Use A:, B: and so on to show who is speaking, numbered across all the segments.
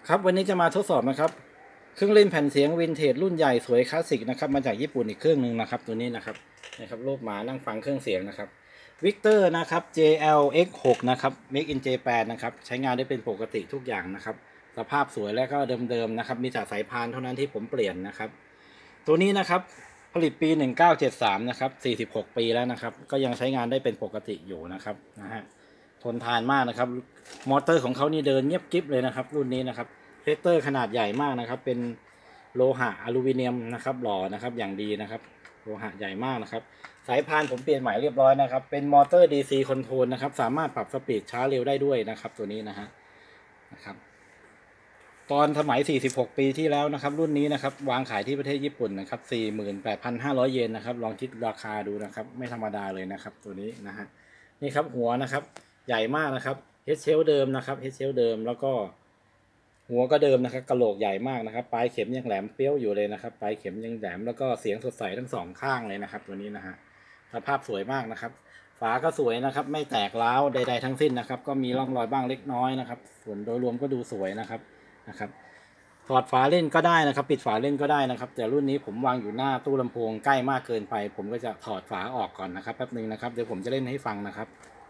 A: ครับวันนี้จะมาทดสอบนะครับเครื่องเล่นแผ่นเสียงวินเทจรุ่นใหญ่สวยคลาสสิกนะครับมาจากญี่ปุ่นอีกเครื่องหนึ่งนะครับตัวนี้นะครับรูปหมานั่งฟังเครื่องเสียงนะครับวิกเตอร์นะครับ JLX6 นะครับ Make in Japan นะครับใช้งานได้เป็นปกติทุกอย่างนะครับสภาพสวยและก็เดิมๆนะครับมีแต่สายพานเท่านั้นที่ผมเปลี่ยนนะครับตัวนี้นะครับผลิตปี1973นะครับ46ปีแล้วนะครับก็ยังใช้งานได้เป็นปกติอยู่นะครับทนทานมากนะครับมอเตอร์ของเขานี่เดินเงียบกิ๊บเลยนะครับรุ่นนี้นะครับเฟกเตอร์ขนาดใหญ่มากนะครับเป็นโลหะอลูมิเนียมนะครับหล่อนะครับอย่างดีนะครับโลหะใหญ่มากนะครับสายพานผมเปลี่ยนใหม่เรียบร้อยนะครับเป็นมอเตอร์ DC คอนโทรลนะครับสามารถปรับสปีดช้าเร็วได้ด้วยนะครับตัวนี้นะครับตอนสมัย46ปีที่แล้วนะครับรุ่นนี้นะครับวางขายที่ประเทศญี่ปุ่นนะครับ 48,500 เยนนะครับลองคิดราคาดูนะครับไม่ธรรมดาเลยนะครับตัวนี้นี่ครับหัวนะครับใหญ่มากนะครับเฮดเชลเดิมนะครับเฮดเชลเดิมแล้วก็หัวก็เดิมนะครับกระโหลกใหญ่มากนะครับปลายเข็มยังแหลมเปี้ยวอยู่เลยนะครับปลายเข็มยังแหลมแล้วก็เสียงสดใสทั้งสองข้างเลยนะครับตัวนี้สภาพสวยมากนะครับฝาก็สวยนะครับไม่แตกร้าวใดๆทั้งสิ้นนะครับก็มีร่องรอยบ้างเล็กน้อยนะครับส่วนโดยรวมก็ดูสวยนะครับถอดฝาเล่นก็ได้นะครับปิดฝาเล่นก็ได้นะครับแต่รุ่นนี้ผมวางอยู่หน้าตู้ลำโพงใกล้มากเกินไปผมก็จะถอดฝาออกก่อนนะครับแป๊บนึงนะครับเดี๋ยวผมจะเล่นให้ฟังนะครับ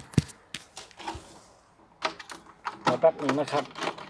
A: แป๊บนึงนะครับ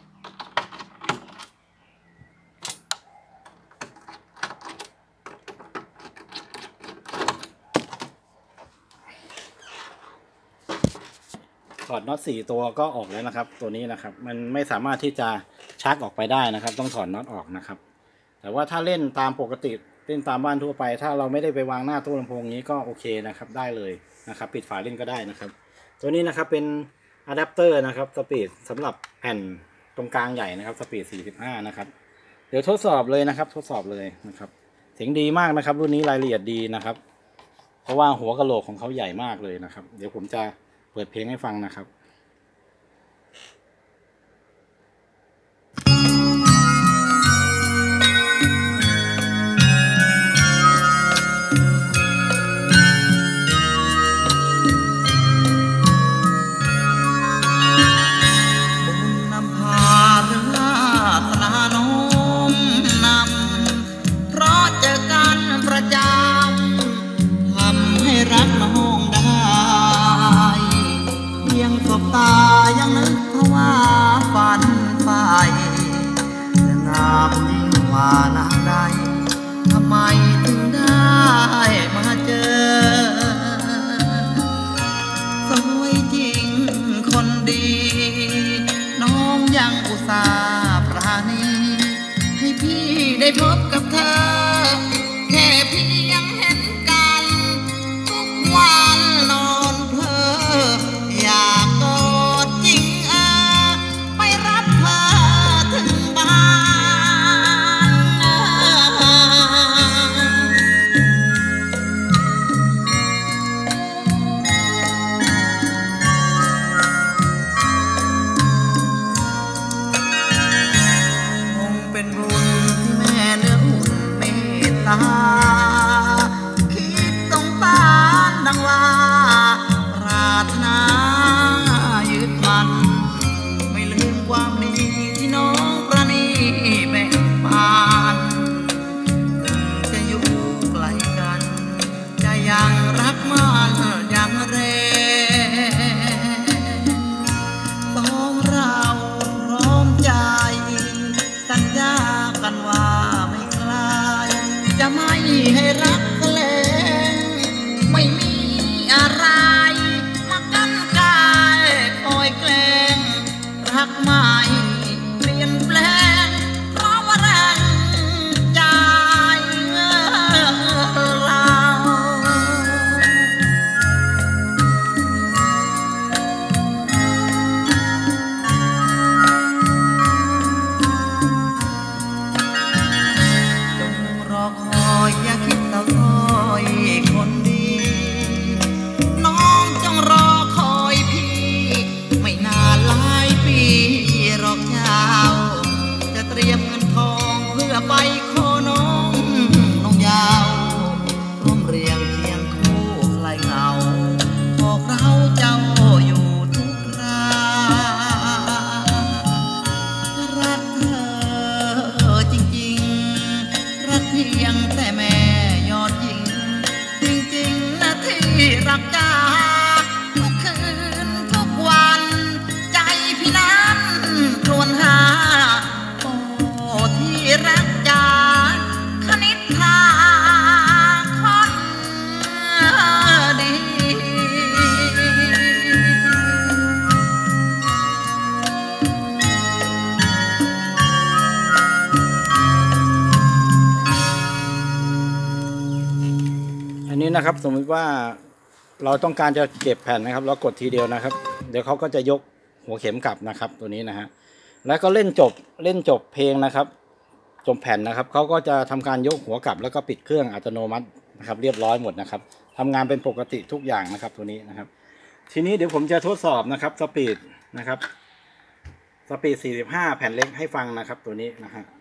A: ถอดน็อต4ตัวก็ออกแล้วนะครับตัวนี้นะครับมันไม่สามารถที่จะชักออกไปได้นะครับต้องถอดน็อตออกนะครับแต่ว่าถ้าเล่นตามปกติเล่นตามบ้านทั่วไปถ้าเราไม่ได้ไปวางหน้าตู้ลำโพงนี้ก็โอเคนะครับได้เลยนะครับปิดฝาเล่นก็ได้นะครับตัวนี้นะครับเป็นอะแดปเตอร์นะครับสปีดสำหรับแผ่นตรงกลางใหญ่นะครับสปีด45นะครับเดี๋ยวทดสอบเลยนะครับทดสอบเลยนะครับเสียงดีมากนะครับรุ่นนี้รายละเอียดดีนะครับเพราะว่าหัวกะโหลกของเขาใหญ่มากเลยนะครับเดี๋ยวผมจะเปิดเพลงให้ฟังนะครับ
B: ตายังนึกเพราะว่าฝันใฝ่จะงามยิ่งกว่านางใดทำไมถึงได้มาเจอสวยจริงคนดีน้องยังอุตส่าห์ปราณีให้พี่ได้พบกับเธอแค่เพียงเห็นกันทุกวันนอนเพ้ออยากเป็นบุญที่แม่เนื้ออุ่นเม
A: นะครับสมมติว่าเราต้องการจะเก็บแผ่นนะครับเรากดทีเดียวนะครับ เดี๋ยวเขาก็จะยกหัวเข็มกลับนะครับตัวนี้นะฮะแล้วก็เล่นจบเพลงนะครับจบแผ่นนะครับเขาก็จะทำการยกหัวกลับแล้วก็ปิดเครื่องอัตโนมัตินะครับเรียบร้อยหมดนะครับทำงานเป็นปกติทุกอย่างนะครับตัวนี้นะครับทีนี้เดี๋ยวผมจะทดสอบนะครับสปีดนะครับสปีด45แผ่นเล็กให้ฟังนะครับตัวนี้นะฮะ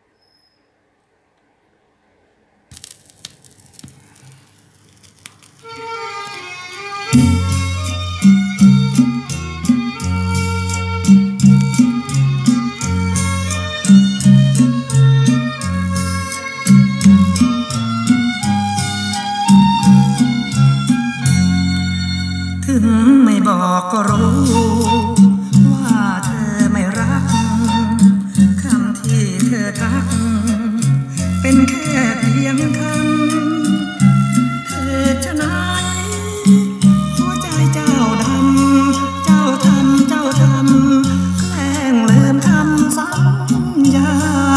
B: ถึงไม่บอกก็รู้ว่าเธอไม่รักคำที่เธอทักเป็นแค่เพียงคำเธอจะไหนหัวใจเจ้าดำเจ้าทำแกล้งลืมคำสัญญา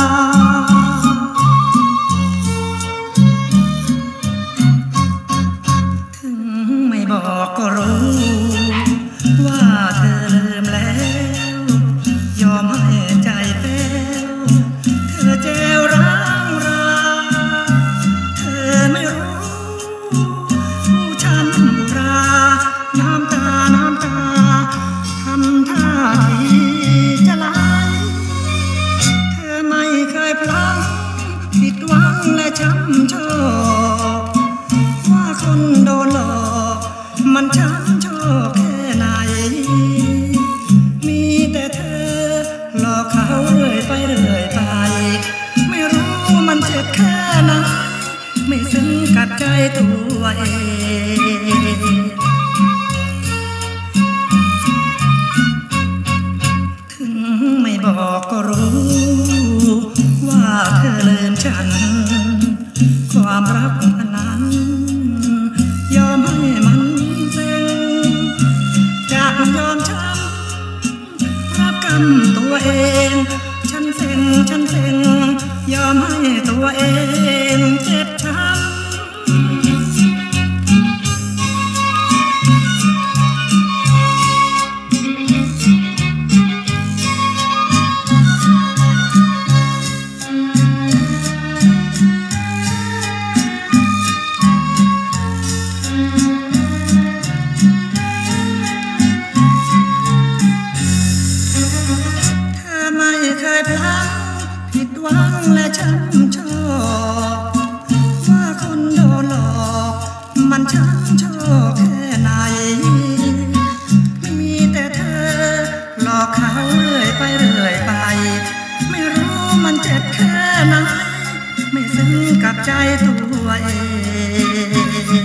B: ถึงไม่บอกก็รู้ว่าเธอลืมแล้วยอมให้ใจแป้วเธอเจวร้างราเธอไม่รู้ผู้ฉันบุราน้ำตาทำท่าทีจะไหลเธอไม่เคยพลั้งผิดหวังและช้ำชอกว่าคนโดนหลอกมันช้ำชอกแค่ไหนมีแต่เธอหลอกเขาเรื่อยไปไม่รู้มันเจ็บแค่ไหนไม่ซึ้งกับใจตัวเองถึงไม่บอกก็รู้ว่าเธอลืมฉันความรักอันนั้นยอมให้มันเซ็งจะยอมช้ำรับกรรมตัวเองฉันเซ็งยอมให้ตัวเองเจ็บช้ำผิดหวังและช้ำชอกว่าคนโดนหลอกมันช้ำชอกแค่ไหนมีแต่เธอหลอกเขาเรื่อยไปไม่รู้มันเจ็บแค่ไหนไม่ซึ้งกับใจตัวเอง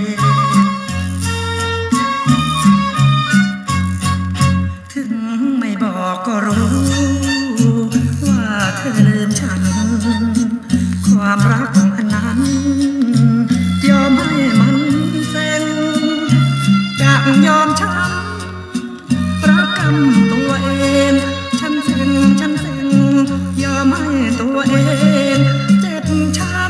B: ถึงไม่บอกก็รู้ว่าเธอลืมฉันความรักอันนั้นยอมให้มันเซ็งจะยอมช้ำรักกรรมตัวเองฉันเซ็งยอมให้ตัวเองเจ็บช้ำ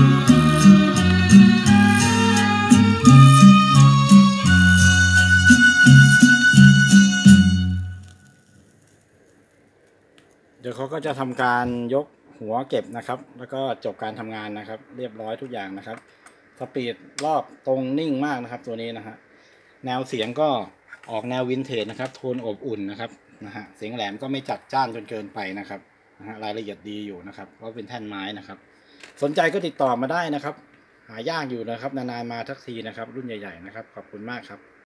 A: เดี๋ยวเขาก็จะทำการยกหัวเก็บนะครับแล้วก็จบการทำงานนะครับเรียบร้อยทุกอย่างนะครับสปีดรอบตรงนิ่งมากนะครับตัวนี้นะฮะแนวเสียงก็ออกแนววินเทจนะครับโทนอบอุ่นนะครับเสียงแหลมก็ไม่จัดจ้านจนเกินไปนะครับรายละเอียดดีอยู่นะครับเพราะเป็นแท่นไม้นะครับสนใจก็ติดต่อมาได้นะครับหายากอยู่นะครับนานๆมาทักทีนะครับรุ่นใหญ่ๆนะครับขอบคุณมากครับ